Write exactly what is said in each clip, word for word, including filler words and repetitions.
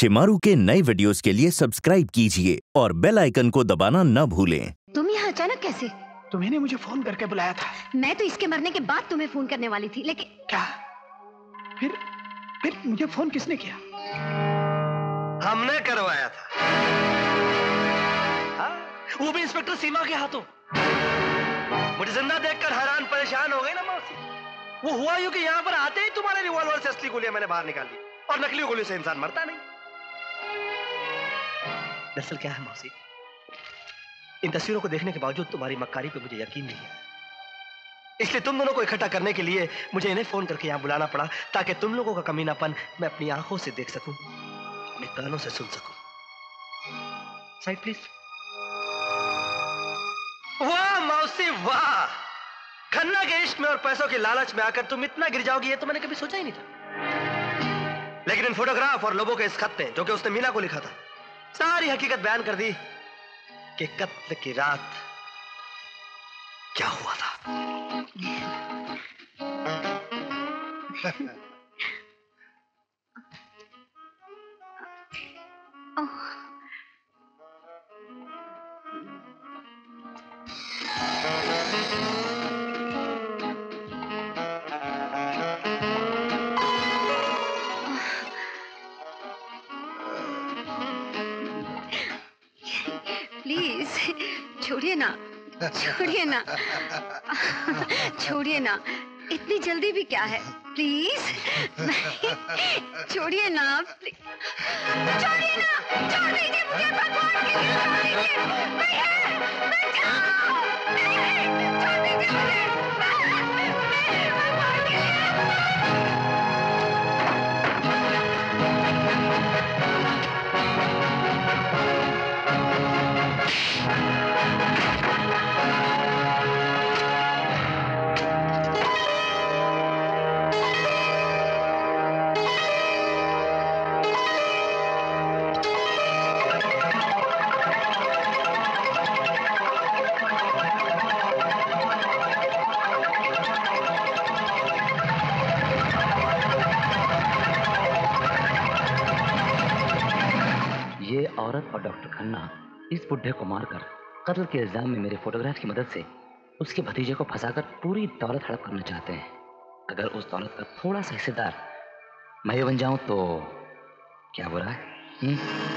शिमारू के नए वीडियोस के लिए सब्सक्राइब कीजिए और बेल आइकन को दबाना न भूलें। तुम यहाँ अचानक कैसे? तुम्ही ने मुझे फोन करके बुलाया था। मैं तो इसके मरने के बाद तुम्हें फोन करने वाली थी, लेकिन क्या? फिर फिर मुझे फोन किसने किया? हमने करवाया था। हाँ? वो भी इंस्पेक्टर सीमा के हाथों। मुझे जिंदा देखकर हैरान परेशान हो गई ना मौसी। वो हुआ यूं कि यहाँ पर आते ही तुम्हारे रिवॉल्वर से असली गोलियां मैंने बाहर निकाल दी और नकली गोली से इंसान मरता नहीं। दरअसल क्या है मौसी, इन तस्वीरों को देखने के बावजूद तुम्हारी मक्कारी पे मुझे यकीन नहीं है, इसलिए तुम दोनों को इकट्ठा करने के लिए मुझे इन्हें फोन करके यहाँ बुलाना पड़ा, ताकि तुम लोगों का कमीनापन मैं अपनी आंखों से देख सकूं, अपने कानों से सुन सकूं। Side please. वाह मौसी वाह, खन्ना के इश्क में और पैसों की लालच में आकर तुम इतना गिर जाओगी ये तो मैंने कभी सोचा ही नहीं था। लेकिन इन फोटोग्राफ और लोगों के इस खत ने, जो कि उसने मीना को लिखा था, सारी हकीकत बयान कर दी कि कत्ल की रात क्या हुआ था। प्लीज छोड़िए ना, छोड़िए ना, छोड़िए ना, इतनी जल्दी भी क्या है? प्लीज छोड़िए ना, छोड़िए ना, छोड़ दीजिए मुझे, भगवान के लिए छोड़ दीजिए, भैया, बचाओ, छोड़ दीजिए मुझे, भगवान के लिए। ये औरत और डॉक्टर खन्ना इस बुढ़े को मारकर कत्ल के इल्जाम में मेरे फोटोग्राफ की मदद से उसके भतीजे को फंसाकर पूरी दौलत हड़प करना चाहते हैं। अगर उस दौलत का थोड़ा सा हिस्सेदार मैं बन जाऊं तो क्या बुरा है? हुँ?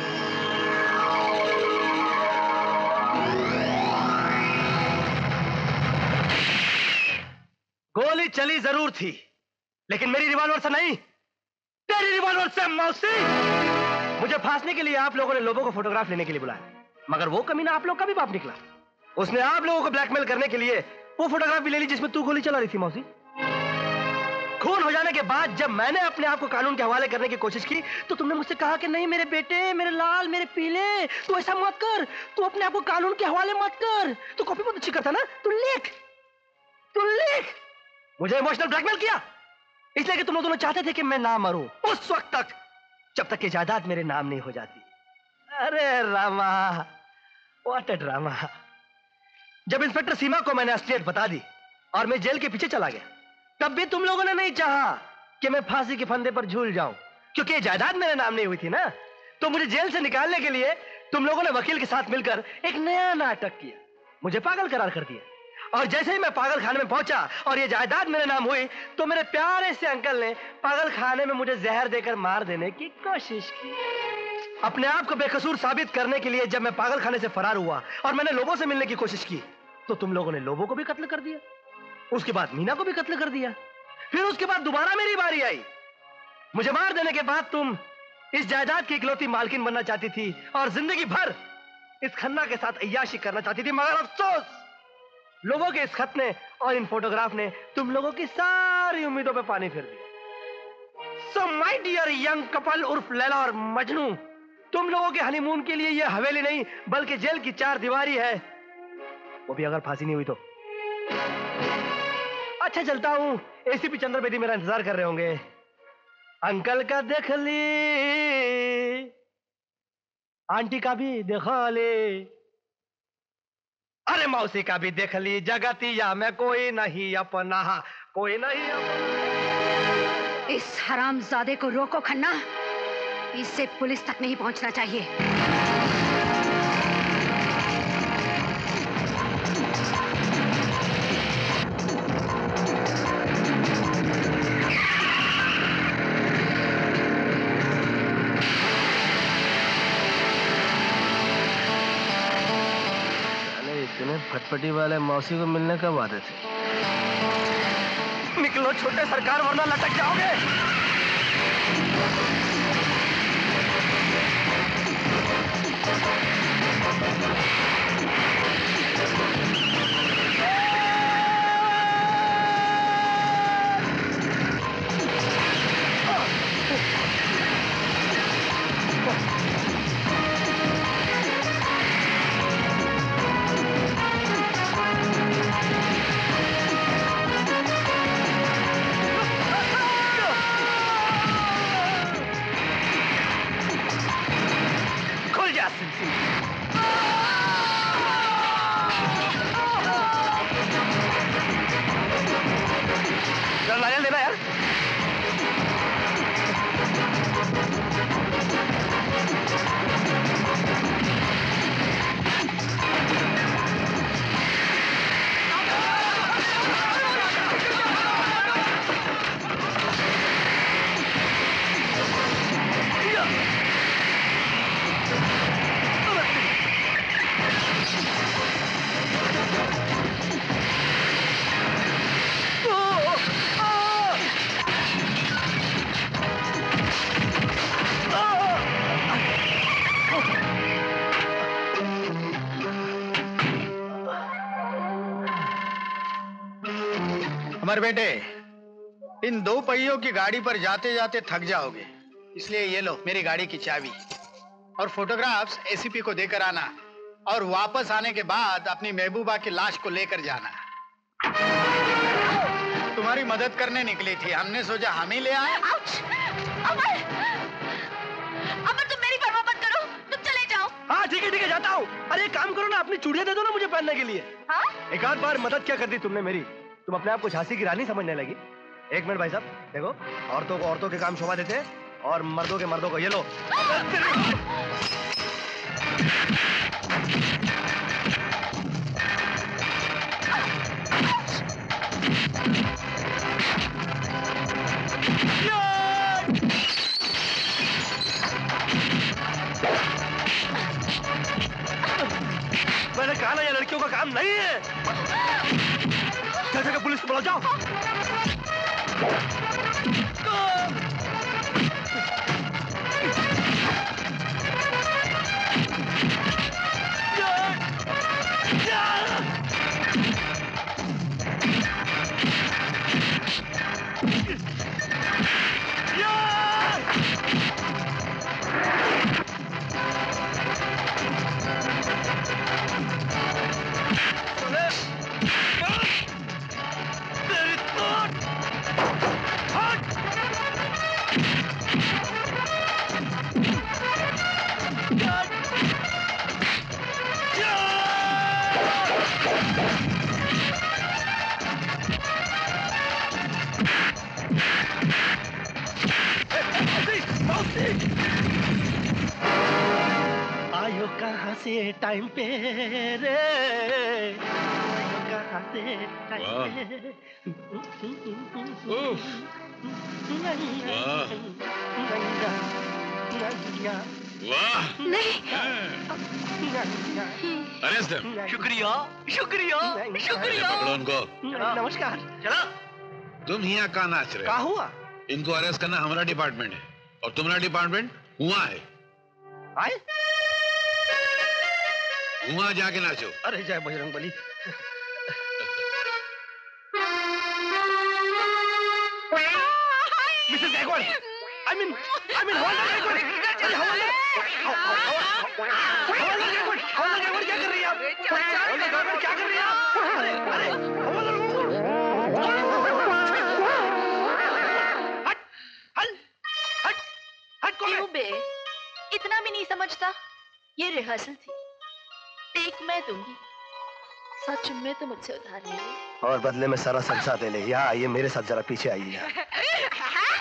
गोली चली जरूर थी, लेकिन मेरी रिवॉल्वर से नहीं, तेरी रिवॉल्वर से मौसी। मुझे फांसने के लिए आप लोगों ने लोगों को फोटोग्राफ लेने के लिए बुलाया, मगर वो कमीना आप लोग का भी बाप निकला। उसने आप लोगों को ब्लैकमेल करने के लिए वो फोटोग्राफ भी ले ली जिसमें तू गोली चला रही थी मौसी। खून हो जाने के बाद जब मैंने अपने आप को कानून के हवाले करने की कोशिश की तो तुमने मुझसे कहा कि नहीं मेरे बेटे, मेरे लाल, मेरे पीले, तू ऐसा मत कर, तू अपने आप को कानून के हवाले मत कर, तू कॉपी बहुत अच्छी करता ना, तू लिख, तू लिख। मुझे इमोशनल ब्लैकमेल किया इसलिए कि तुम लोग दोनों चाहते थे कि मैं ना मरूं उस वक्त तक, जब तक ये जायदाद मेरे नाम नहीं हो जाती। अरे रामा, व्हाट अ ड्रामा। जब इंस्पेक्टर सीमा को मैंने असलियत बता दी और मैं जेल के पीछे चला गया, तब भी तुम लोगों ने नहीं चाहा कि मैं फांसी के फंदे पर झूल जाऊं, क्योंकि ये जायदाद मेरे नाम नहीं हुई थी ना। तो मुझे जेल से निकालने के लिए तुम लोगों ने वकील के साथ मिलकर एक नया नाटक किया, मुझे पागल करार कर दिया। और जैसे ही मैं पागल खाने में पहुंचा और ये जायदाद मेरे नाम हुई तो मेरे प्यारे से अंकल ने पागल खाने में मुझे जहर देकर मार देने की कोशिश की। अपने आप को बेकसूर साबित करने के लिए जब मैं पागल खाने से फरार हुआ और मैंने लोगों से मिलने की कोशिश की तो तुम लोगों ने लोगों को भी कत्ल कर दिया, उसके बाद मीना को भी कत्ल कर दिया, फिर उसके बाद दोबारा मेरी बारी आई। मुझे मार देने के बाद तुम इस जायदाद की इकलौती मालकिन बनना चाहती थी और जिंदगी भर इस खन्ना के साथ अय्याशी करना चाहती थी, मगर अफसोस लोगों के इस खत ने और इन फोटोग्राफ ने तुम लोगों की सारी उम्मीदों पे पानी फेर दिया। So my dear young couple उर्फ लैला और मजनू, तुम लोगों के हनीमून के लिए यह हवेली नहीं बल्कि जेल की चार दीवारी है, वो भी अगर फांसी नहीं हुई तो। अच्छा चलता हूं, एसीपी चंद्र बेदी मेरा इंतजार कर रहे होंगे। अंकल का देख ली, आंटी का भी देखा ले, अरे मौसी का भी देख ली, जगतिया में कोई नहीं अपना, कोई नहीं अपना। इस हरामजादे को रोको खन्ना, इससे पुलिस तक नहीं पहुंचना चाहिए। इतने फटफटी वाले मौसी को मिलने कब आते थे? निकलो छोटे सरकार, वरना लटक जाओगे। नारियल देना यार। अमर बेटे, इन दो पहियों की गाड़ी पर जाते जाते थक जाओगे, इसलिए ये लो मेरी गाड़ी की चाबी और फोटोग्राफ्स एसीपी को देकर आना, और वापस आने के बाद अपनी महबूबा की लाश को लेकर जाना। तुम्हारी मदद करने निकली थी, हमने सोचा हम ही ले आए। अमर, अमर तुम मेरी परवाह मत करो, तुम चले जाओ। हाँ ठीक है ठीक है, जाता हूँ। अरे एक काम करो ना, अपनी चूड़ियां दे दो ना मुझे पहनने के लिए। हाँ? एक आध बार मदद क्या कर दी तुमने मेरी? तुम अपने आप को झांसी की रानी समझने लगी। एक मिनट भाई साहब, देखो, औरतों को औरतों के काम शोभा देते हैं और मर्दों के मर्दों को। ये लो। मैंने कहा ना, ये लड़कियों का काम नहीं है। चल चल पुलिस को बुलाओ, जाओ। आयो कहाँ से टाइम पे रे, आयो कहाँ से टाइम पे। वाह, नहीं। Arrest him. शुक्रिया शुक्रिया शुक्रिया। पकड़ो उनको। नमस्कार। चलो। तुम यहाँ कहाँ नाच रहे? क्या हुआ? इनको अरेस्ट करना हमारा डिपार्टमेंट है और तुम्हारा डिपार्टमेंट हुआ है। आए? वहाँ जाके नाचो। अरे जय Bajrangbali. Mrs Gaikwad, I mean, I mean, हवलदार गायकवाड़, अरे हवलदार, हवलदार गायकवाड़, हवलदार गायकवाड़ क्या कर रही है आप? हवलदार गायकवाड़ क्या कर रही है आप? अरे, अरे, हवलदार हट, हट, हट, हट कौन है? क्यों बे? इतना भी नहीं समझता? ये रिहर्सल थी, टेक मैं दूंगी। सच में तो मुझसे उधार ले ले और बदले में सारा संसार ले ले। यहाँ आइए मेरे साथ, जरा पीछे आइए।